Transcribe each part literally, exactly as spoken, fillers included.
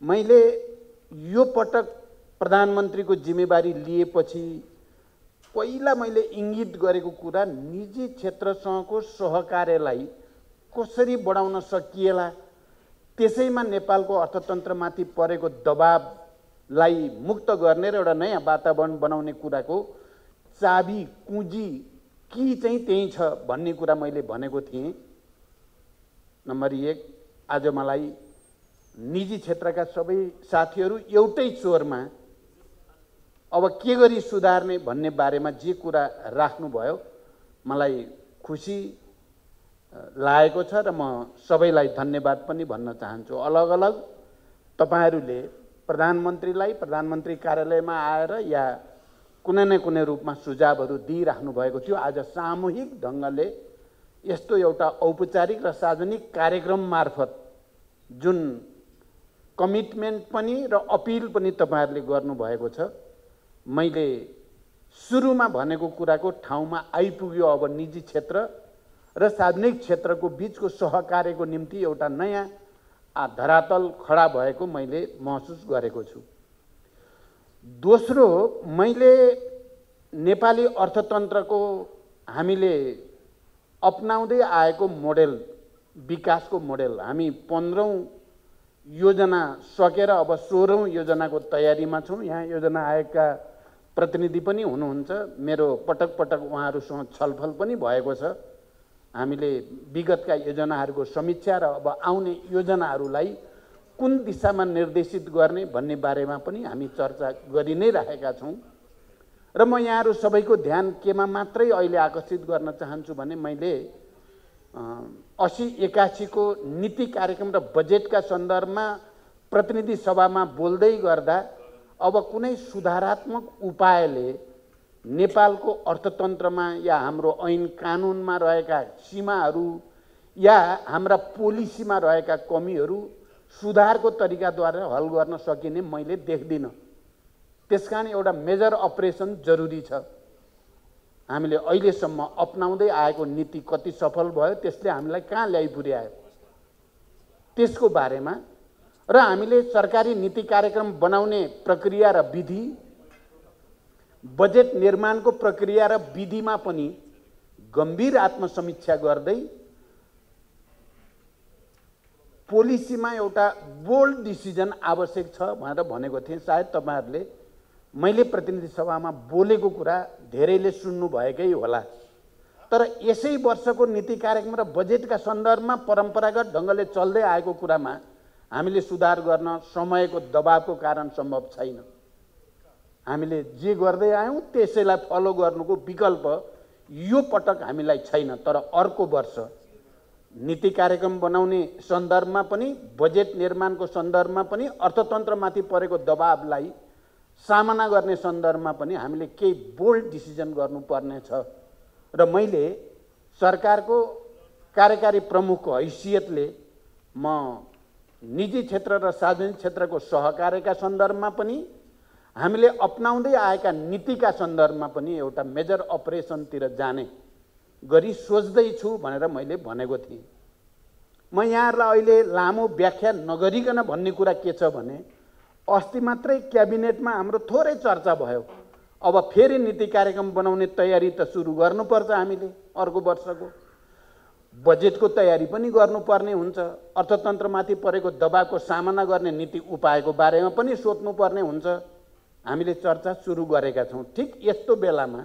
मैले यो पटक प्रधानमन्त्रीको जिम्मेवारी लिएपछि पहिला मैले इङ्गित गरेको कुरा निजी क्षेत्रसँगको सहकार्यलाई कसरी बढाउन सकिएला, त्यसैमा नेपालको अर्थतन्त्रमाथि परेको दबावलाई मुक्त गर्ने र एउटा नयाँ वातावरण बनाउने कुराको चाबी कुँजी कि चाहिँ त्यही छ भन्ने कुरा मैले भनेको थिएँ। नम्बर एक, आज मलाई निजी क्षेत्रका सबै साथीहरू एउटै स्वरमा अब के गरी सुधार्ने भन्ने बारेमा जे कुरा राख्नुभयो मलाई खुसी लागेको छ र म सबैलाई धन्यवाद पनि भन्न चाहन्छु। अलग अलग तपाईहरूले प्रधानमन्त्रीलाई प्रधानमन्त्री कार्यालयमा आएर या कुनै न कुनै रूपमा सुझावहरू दिइराख्नु भएको थियो। आज सामूहिक ढङ्गले यस्तो एउटा औपचारिक र सार्वजनिक कार्यक्रम मार्फत जुन कमिटमेन्ट पनि र अपिल पनि तपाईहरूले गर्नुभएको छ, मैले सुरुमा भनेको कुराको ठाउँमा आइपुग्यो। अब निजी क्षेत्र र सार्वजनिक क्षेत्रको बीचको सहकार्यको निम्ति एउटा नयाँ धरातल खडा भएको मैले महसुस गरेको छु। दोस्रो, मैले नेपाली अर्थतन्त्रको हामीले अपनाउँदै आएको मोडेल, विकासको मोडेल, हामी पन्ध्रौँ योजना सकेर अब सोह्रौँ योजनाको तयारीमा छौँ। यहाँ योजना आयोगका प्रतिनिधि पनि हुनुहुन्छ, मेरो पटक पटक उहाँहरूसँग छलफल पनि भएको छ। हामीले विगतका योजनाहरूको समीक्षा र अब आउने योजनाहरूलाई कुन दिशामा निर्देशित गर्ने भन्ने बारेमा पनि हामी चर्चा गरि नै राखेका छौँ। र म यहाँहरू सबैको ध्यान केमा मात्रै अहिले आकर्षित गर्न चाहन्छु भने मैले असी एकासीको नीति कार्यक्रम र बजेटका सन्दर्भमा प्रतिनिधि सभामा बोल्दै गर्दा अब कुनै सुधारात्मक उपायले नेपालको अर्थतन्त्रमा या हाम्रो ऐन कानुनमा रहेका सीमाहरू या हाम्रा पोलिसीमा रहेका कमीहरू सुधारको तरिकाद्वारा हल गर्न सकिने मैले देख्दिनँ। त्यसकारण एउटा मेजर अपरेसन जरुरी छ। हामीले अहिलेसम्म अपनाउँदै आएको नीति कति सफल भयो, त्यसले हामीलाई कहाँ ल्याइ पुर्यायो त्यसको बारेमा र हामीले सरकारी नीति कार्यक्रम बनाउने प्रक्रिया र विधि, बजेट निर्माणको प्रक्रिया र विधिमा पनि गम्भीर आत्मसमीक्षा गर्दै पोलिसीमा एउटा बोल्ड डिसिजन आवश्यक छ भनेर भनेको थिएँ। सायद तपाईहरूले मैले प्रतिनिधि सभामा बोलेको कुरा धेरैले सुन्नु भएकै होला। तर यसै वर्षको नीति कार्यक्रम र बजेटका सन्दर्भमा परम्परागत ढङ्गले चल्दै आएको कुरामा हामीले सुधार गर्न समयको दबावको कारण सम्भव छैन। हामीले जे गर्दै आयौँ त्यसैलाई फलो गर्नुको विकल्प यो पटक हामीलाई छैन। तर अर्को वर्ष नीति कार्यक्रम बनाउने सन्दर्भमा पनि, बजेट निर्माणको सन्दर्भमा पनि, अर्थतन्त्रमाथि परेको दबावलाई सामना गर्ने सन्दर्भमा पनि हामीले केही बोल्ड डिसिजन गर्नुपर्ने छ। र मैले सरकारको कार्यकारी प्रमुखको हैसियतले म निजी क्षेत्र र सार्वजनिक क्षेत्रको सहकार्यका सन्दर्भमा पनि, हामीले अपनाउँदै आएका नीतिका सन्दर्भमा पनि एउटा मेजर अपरेसनतिर जाने गरी सोच्दैछु भनेर मैले भनेको थिएँ। म यहाँहरूलाई अहिले लामो व्याख्या नगरिकन भन्ने कुरा के छ भने, अस्ति मात्रै क्याबिनेटमा हाम्रो थोरै चर्चा भयो। अब फेरि नीति कार्यक्रम बनाउने तयारी त सुरु गर्नुपर्छ। हामीले अर्को वर्षको बजेटको तयारी पनि गर्नुपर्ने हुन्छ। अर्थतन्त्रमाथि परेको दबावको सामना गर्ने नीति उपायको बारेमा पनि सोच्नुपर्ने हुन्छ। हामीले चर्चा सुरु गरेका छौँ। ठिक यस्तो बेलामा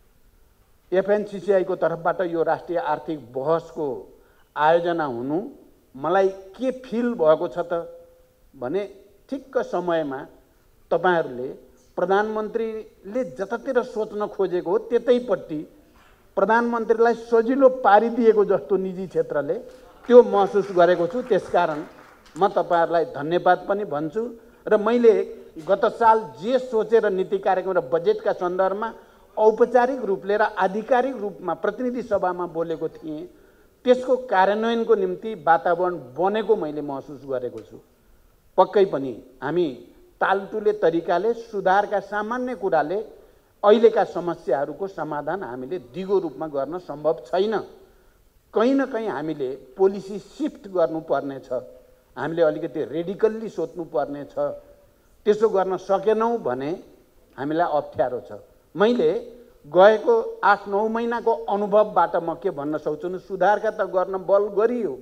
एफएनसिसिआईको तर्फबाट यो राष्ट्रिय आर्थिक बहसको आयोजना हुनु मलाई के फिल भएको छ त भने, ठिक्क समयमा तपाईहरूले प्रधानमन्त्रीले जतातिर सोच्न खोजेको हो त्यतैपट्टि प्रधानमन्त्रीलाई सजिलो पारिदिएको जस्तो निजी क्षेत्रले त्यो महसुस गरेको छु। त्यसकारण म तपाईहरूलाई धन्यवाद पनि भन्छु। र मैले गत साल जे सोचेर नीति कार्यक्रम र बजेटका सन्दर्भमा औपचारिक रूपले र आधिकारिक रूपमा प्रतिनिधि सभामा बोलेको थिएँ, त्यसको कार्यान्वयनको निम्ति वातावरण बनेको मैले महसुस गरेको छु। पक्कै पनि हामी तालतुले तरिकाले सुधारका सामान्य कुराले अहिलेका समस्याहरूको समाधान हामीले दिगो रूपमा गर्न सम्भव छैन। कहीँ न कहीँ हामीले पोलिसी सिफ्ट गर्नुपर्ने छ। हामीले अलिकति रेडिकल्ली सोच्नुपर्ने छ। त्यसो गर्न सकेनौँ भने हामीलाई अप्ठ्यारो छ। मैले गएको आठ नौ महिनाको अनुभवबाट म के भन्न सक्छु भने सुधारका त गर्न बल गरियो।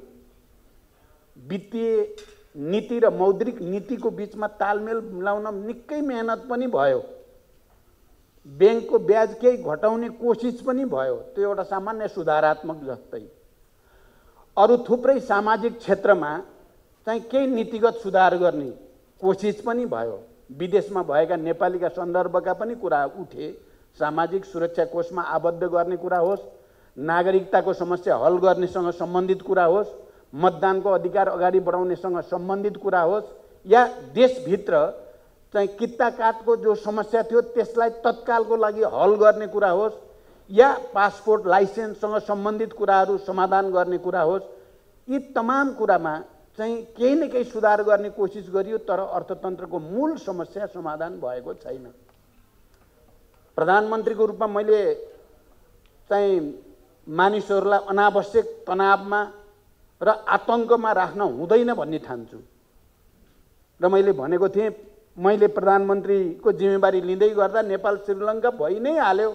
वित्तीय नीति र मौद्रिक नीतिको बीचमा तालमेल मिलाउन निकै मेहनत पनि भयो। ब्याङ्कको ब्याज केही घटाउने कोसिस पनि भयो। त्यो एउटा सामान्य सुधारात्मक जस्तै। अरू थुप्रै सामाजिक क्षेत्रमा चाहिँ केही नीतिगत सुधार गर्ने कोसिस पनि भयो। विदेशमा भएका नेपालीका सन्दर्भका पनि कुरा उठे। सामाजिक सुरक्षा कोषमा आबद्ध गर्ने कुरा होस्, नागरिकताको समस्या हल गर्नेसँग सम्बन्धित कुरा होस्, मतदानको अधिकार अगाडि बढाउनेसँग सम्बन्धित कुरा होस्, या देशभित्र चाहिँ कित्ता काटको जो समस्या थियो त्यसलाई तत्कालको लागि हल गर्ने कुरा होस्, या पासपोर्ट लाइसेन्ससँग सम्बन्धित कुराहरू समाधान गर्ने कुरा होस्, यी तमाम कुरामा चाहिँ केही न केही सुधार गर्ने कोसिस गरियो। तर अर्थतन्त्रको मूल समस्या समाधान भएको छैन। प्रधानमन्त्रीको रूपमा मैले चाहिँ मानिसहरूलाई अनावश्यक तनावमा र आतङ्कमा राख्न हुँदैन भन्ने ठान्छु। र मैले भनेको थिएँ मैले प्रधानमन्त्रीको जिम्मेवारी लिँदै गर्दा नेपाल श्रीलङ्का भइ नै हाल्यो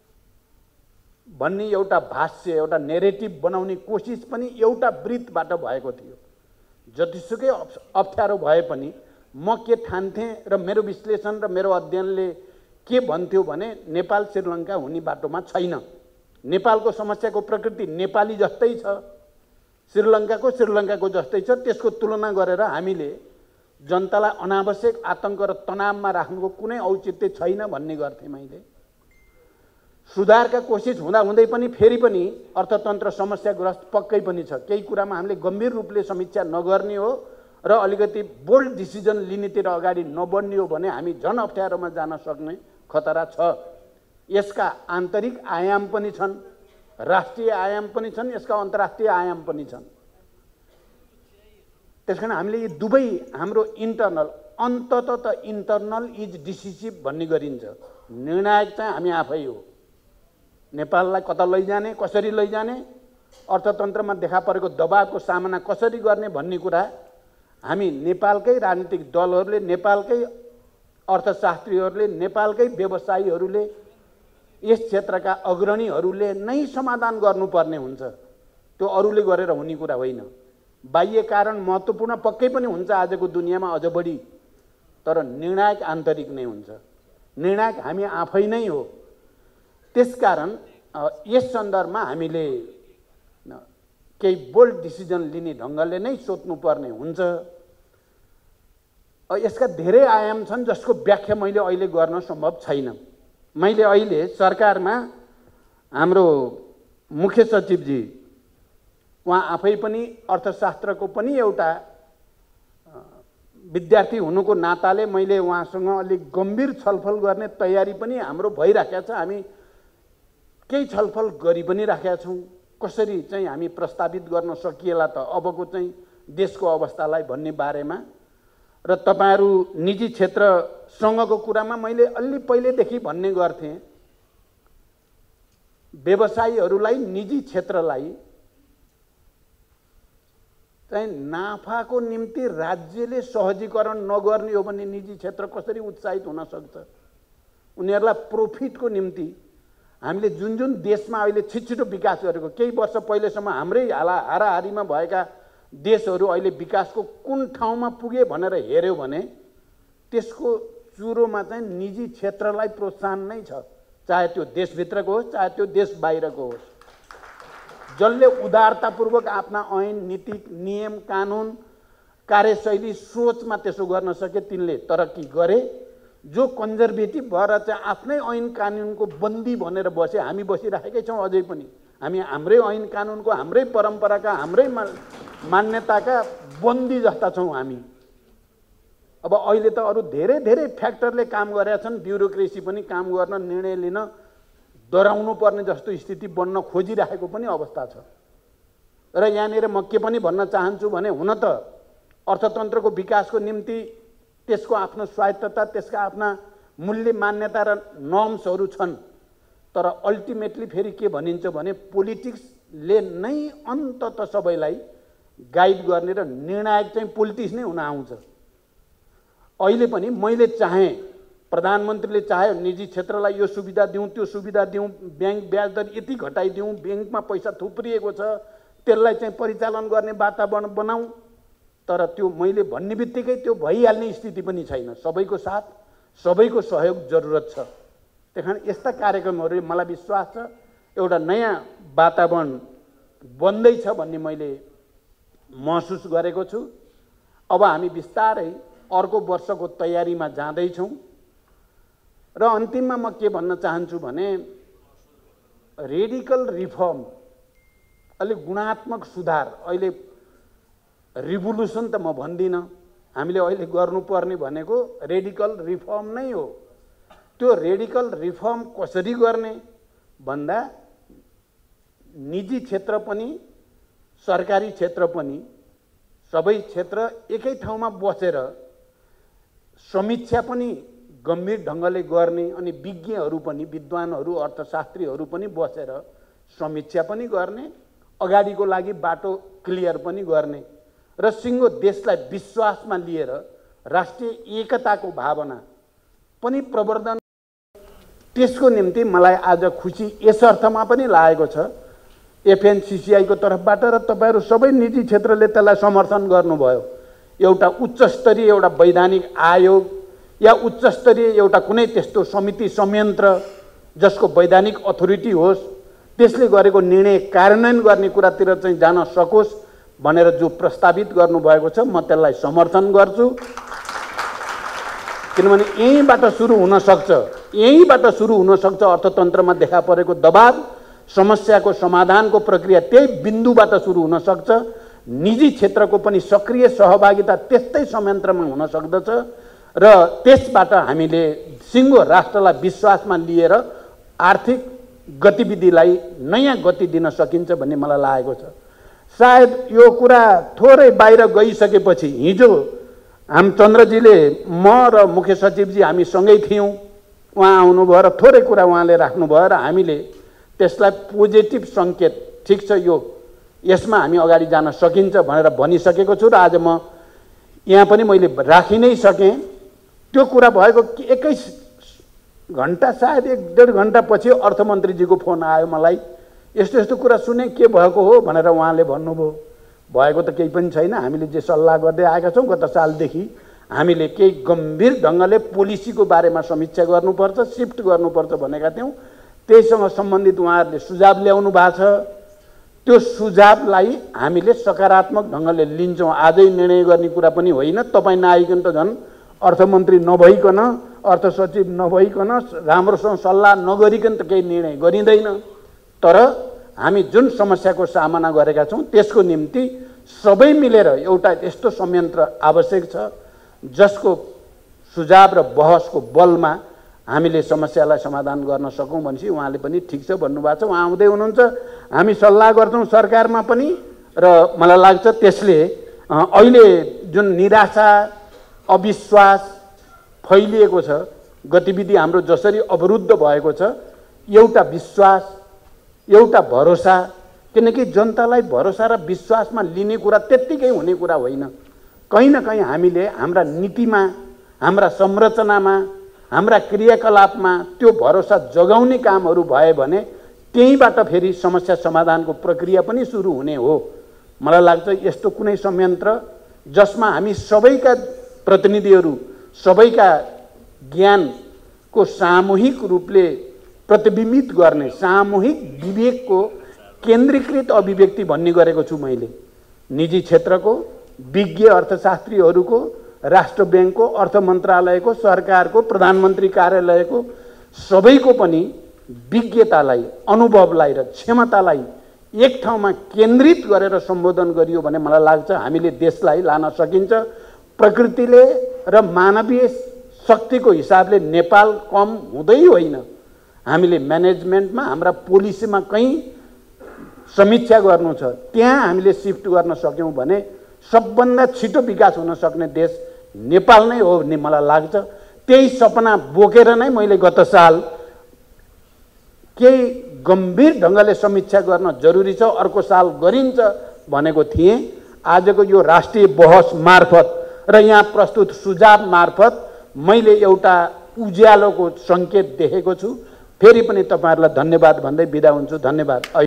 भन्ने एउटा भाष्य, एउटा नेरेटिभ बनाउने कोसिस पनि एउटा वृत्तबाट भएको थियो। जतिसुकै अप्ठ्यारो भए पनि म के ठान्थेँ र मेरो विश्लेषण र मेरो अध्ययनले के भन्थ्यो भने नेपाल श्रीलङ्का हुने बाटोमा छैन। नेपालको समस्याको प्रकृति नेपाली जस्तै छ, श्रीलङ्काको श्रीलङ्काको जस्तै छ। त्यसको तुलना गरेर हामीले जनतालाई अनावश्यक आतङ्क र तनावमा राख्नुको कुनै औचित्य छैन भन्ने गर्थेँ मैले। सुधारका कोसिस हुँदा हुँदै पनि फेरि पनि अर्थतन्त्र समस्याग्रस्त पक्कै पनि छ। केही कुरामा हामीले गम्भीर रूपले समीक्षा नगर्ने हो र अलिकति बोल्ड डिसिजन लिनेतिर अगाडि नबढ्ने हो भने हामी झन अप्ठ्यारोमा जान सक्ने खतरा छ। यसका आन्तरिक आयाम पनि छन्, राष्ट्रिय आयाम पनि छन्, यसका अन्तर्राष्ट्रिय आयाम पनि छन्। त्यसकारण हामीले यी दुवै हाम्रो इन्टरनल, अन्ततः त इन्टरनल इज डिसिसिभ भन्ने गरिन्छ। निर्णायक चाहिँ हामी आफै हो। नेपाललाई कता लैजाने, कसरी लैजाने, अर्थतन्त्रमा देखा परेको दबावको सामना कसरी गर्ने भन्ने कुरा हामी नेपालकै राजनीतिक दलहरूले, नेपालकै अर्थशास्त्रीहरूले, नेपालकै व्यवसायीहरूले, यस क्षेत्रका अग्रणीहरूले नै समाधान गर्नुपर्ने हुन्छ। त्यो अरूले गरेर हुने कुरा होइन। बाह्य कारण महत्त्वपूर्ण पक्कै पनि हुन्छ आजको दुनियाँमा अझ बढी, तर निर्णायक आन्तरिक नै हुन्छ। निर्णायक हामी आफै नै हो। त्यसकारण यस सन्दर्भमा हामीले केही बोल्ड डिसिजन लिने ढङ्गले नै सोच्नुपर्ने हुन्छ। यसका धेरै आयाम छन् जसको व्याख्या मैले अहिले गर्न सम्भव छैन। मैले अहिले सरकारमा हाम्रो मुख्य सचिवजी, उहाँ आफै पनि अर्थशास्त्रको पनि एउटा विद्यार्थी हुनुको नाताले मैले उहाँसँग अलिक गम्भीर छलफल गर्ने तयारी पनि हाम्रो भइराखेको छ। हामी केही छलफल गरि पनि राखेका छौँ। कसरी चाहिँ हामी प्रस्तावित गर्न सकिएला त अबको चाहिँ देशको अवस्थालाई भन्ने बारेमा। र तपाईहरू निजी क्षेत्रसँगको कुरामा मैले अलि पहिलेदेखि भन्ने गर्थेँ, व्यवसायीहरूलाई, निजी क्षेत्रलाई चाहिँ नाफाको निम्ति राज्यले सहजीकरण नगर्ने हो भने निजी क्षेत्र कसरी उत्साहित हुन सक्छ? उनीहरूलाई प्रोफिटको निम्ति हामीले जुन जुन देशमा अहिले छिटछिटो विकास गरेको, केही वर्ष पहिलेसम्म हाम्रै हाला हाराहारीमा भएका देशहरू अहिले विकासको कुन ठाउँमा पुगे भनेर हेऱ्यो भने त्यसको चुरोमा चाहिँ निजी क्षेत्रलाई प्रोत्साहन नै छ। चाहे त्यो देशभित्रको होस्, चाहे त्यो देश बाहिरको होस्। जसले उदारतापूर्वक आफ्ना ऐन, नीति, नियम, कानुन, कार्यशैली, सोचमा त्यसो गर्न सके तिनले तरक्की गरे। जो कन्जर्भेटिभ भएर चाहिँ आफ्नै ऐन कानुनको बन्दी भनेर बसे, हामी बसिराखेकै छौँ अझै पनि। हामी हाम्रै ऐन कानुनको, हाम्रै परम्पराका, हाम्रै मान्यताका बन्दी जस्ता छौँ हामी। अब अहिले त अरू धेरै धेरै फ्याक्टरले काम गरेका छन्। ब्युरोक्रेसी पनि काम गर्न, निर्णय लिन डराउनु पर्ने जस्तो स्थिति बन्न खोजिराखेको पनि अवस्था छ। र यहाँनिर म के पनि भन्न चाहन्छु भने, हुन त अर्थतन्त्रको विकासको निम्ति त्यसको आफ्नो स्वायत्तता, त्यसका आफ्ना मूल्य, मान्यता र नर्म्सहरू छन्। तर अल्टिमेटली फेरि के भनिन्छ भने पोलिटिक्सले नै अन्ततः सबैलाई गाइड गर्ने र निर्णायक चाहिँ पोलिटिक्स नै हुन आउँछ। अहिले पनि मैले चाहे, प्रधानमन्त्रीले चाह्यो निजी क्षेत्रलाई यो सुविधा दिउँ त्यो सुविधा दिउँ, ब्याङ्क ब्याज दर यति घटाइदिउँ, ब्याङ्कमा पैसा थुप्रिएको छ त्यसलाई चाहिँ परिचालन गर्ने वातावरण बनाऊ, तर त्यो मैले भन्ने बित्तिकै त्यो भइहाल्ने स्थिति पनि छैन। सबैको साथ सबैको सहयोग जरुरत छ। त्यही यस्ता कार्यक्रमहरूले मलाई विश्वास छ एउटा नयाँ वातावरण बन्दैछ भन्ने मैले महसुस गरेको छु। अब हामी बिस्तारै अर्को वर्षको तयारीमा जाँदैछौँ र अन्तिममा म के भन्न चाहन्छु भने रेडिकल रिफर्म, अलिक गुणात्मक सुधार, अहिले रिभोल्युसन त म भन्दिनँ, हामीले अहिले गर्नुपर्ने भनेको रेडिकल रिफर्म नै हो। त्यो रेडिकल रिफर्म कसरी गर्ने भन्दा निजी क्षेत्र पनि सरकारी क्षेत्र पनि सबै क्षेत्र एकै ठाउँमा बसेर समीक्षा पनि गम्भीर ढङ्गले गर्ने अनि विज्ञहरू पनि, विद्वानहरू, अर्थशास्त्रीहरू पनि बसेर समीक्षा पनि गर्ने, अगाडिको लागि बाटो क्लियर पनि गर्ने र सिङ्गो देशलाई विश्वासमा लिएर राष्ट्रिय एकताको भावना पनि प्रवर्धन। त्यसको निम्ति मलाई आज खुसी यस अर्थमा पनि लागेको छ एफएनसिसिआईको तर्फबाट र तपाईहरू सबै निजी क्षेत्रले त्यसलाई समर्थन गर्नुभयो। एउटा उच्च स्तरीय एउटा वैधानिक आयोग या उच्च स्तरीय एउटा कुनै त्यस्तो समिति संयन्त्र जसको वैधानिक अथोरिटी होस्, त्यसले गरेको निर्णय कार्यान्वयन गर्ने कुरातिर चाहिँ जान सकोस् भनेर जो प्रस्तावित गर्नुभएको छ म त्यसलाई समर्थन गर्छु। किनभने यहीँबाट सुरु हुन सक्छ, यहीँबाट सुरु हुन सक्छ अर्थतन्त्रमा देखा परेको दबाव, समस्याको समाधानको प्रक्रिया त्यही बिन्दुबाट सुरु हुन सक्छ। निजी क्षेत्रको पनि सक्रिय सहभागिता त्यस्तै संयन्त्रमा हुन सक्दछ र त्यसबाट हामीले सिङ्गो राष्ट्रलाई विश्वासमा लिएर आर्थिक गतिविधिलाई नयाँ गति दिन सकिन्छ भन्ने मलाई लागेको छ। सायद यो कुरा थोरै बाहिर गइसकेपछि, हिजो हाम चन्द्रजीले म र मुख्य सचिवजी हामी सँगै थियौँ, उहाँ आउनुभयो र थोरै कुरा उहाँले राख्नुभयो र हामीले त्यसलाई पोजिटिभ सङ्केत, ठिक छ यो यसमा हामी अगाडि जान सकिन्छ भनेर भनिसकेको छु र आज म यहाँ पनि मैले राखि नै सकेँ। त्यो कुरा भएको एक्काइस घन्टा सायद एक डेढ घन्टा पछि अर्थमन्त्रीजीको फोन आयो मलाई, यस्तो यस्तो कुरा सुने के भएको हो भनेर उहाँले भन्नुभयो। भएको त केही पनि छैन, हामीले जे सल्लाह गर्दै आएका छौँ गत सालदेखि हामीले केही गम्भीर ढङ्गले पोलिसीको बारेमा समीक्षा गर्नुपर्छ, सिफ्ट गर्नुपर्छ भनेका थियौँ। त्यहीसँग सम्बन्धित उहाँहरूले सुझाव ल्याउनु भएको छ। त्यो सुझावलाई हामीले सकारात्मक ढङ्गले लिन्छौँ। आजै निर्णय गर्ने कुरा पनि होइन, तपाईँ नआइकन त झन् अर्थमन्त्री नभइकन, अर्थ सचिव नभइकन, राम्रोसँग सल्लाह नगरिकन त केही निर्णय गरिँदैन। तर हामी जुन समस्याको सामना गरेका छौँ त्यसको निम्ति सबै मिलेर एउटा यस्तो संयन्त्र आवश्यक छ जसको सुझाव र बहसको बलमा हामीले समस्यालाई समाधान गर्न सकौँ भनेपछि उहाँले पनि ठिक छ भन्नुभएको छ। उहाँ आउँदै हुनुहुन्छ, हामी सल्लाह गर्छौँ सरकारमा पनि र मलाई लाग्छ त्यसले अहिले जुन निराशा, अविश्वास फैलिएको छ, गतिविधि हाम्रो जसरी अवरुद्ध भएको छ, एउटा विश्वास, एउटा भरोसा, किनकि जनतालाई भरोसा र विश्वासमा लिने कुरा त्यत्तिकै हुने कुरा होइन। कहीँ न कहीँ हामीले हाम्रा नीतिमा, हाम्रा संरचनामा, हाम्रा क्रियाकलापमा त्यो भरोसा जगाउने कामहरू भए भने त्यहीँबाट फेरि समस्या समाधानको प्रक्रिया पनि सुरु हुने हो। मलाई लाग्छ यस्तो कुनै संयन्त्र जसमा हामी सबैका प्रतिनिधिहरू, सबैका ज्ञानको सामूहिक रूपले प्रतिबिम्बित गर्ने, सामूहिक विवेकको केन्द्रीकृत अभिव्यक्ति भन्ने गरेको छु मैले। निजी क्षेत्रको, विज्ञ अर्थशास्त्रीहरूको, राष्ट्र ब्याङ्कको, अर्थ मन्त्रालयको, सरकारको, प्रधानमन्त्री कार्यालयको सबैको पनि विज्ञतालाई, अनुभवलाई र क्षमतालाई एक ठाउँमा केन्द्रित गरेर सम्बोधन गरियो भने मलाई लाग्छ हामीले देशलाई लान सकिन्छ। प्रकृतिले र मानवीय शक्तिको हिसाबले नेपाल कम हुँदै होइन। हामीले म्यानेजमेन्टमा, हाम्रा पोलिसीमा कहीँ समीक्षा गर्नु छ, त्यहाँ हामीले सिफ्ट गर्न सक्यौँ भने सबभन्दा छिटो विकास हुन सक्ने देश नेपाल नै हो भन्ने मलाई लाग्छ। त्यही सपना बोकेर नै मैले गत साल केही गम्भीर ढङ्गले समीक्षा गर्न जरुरी छ, अर्को साल गरिन्छ भनेको थिएँ। आजको यो राष्ट्रिय बहस मार्फत र यहाँ प्रस्तुत सुझाव मार्फत मैले एउटा उज्यालोको सङ्केत देखेको छु। फेरि पनि तपाईहरुलाई धन्यवाद भन्दै बिदा हुन्छु। धन्यवाद।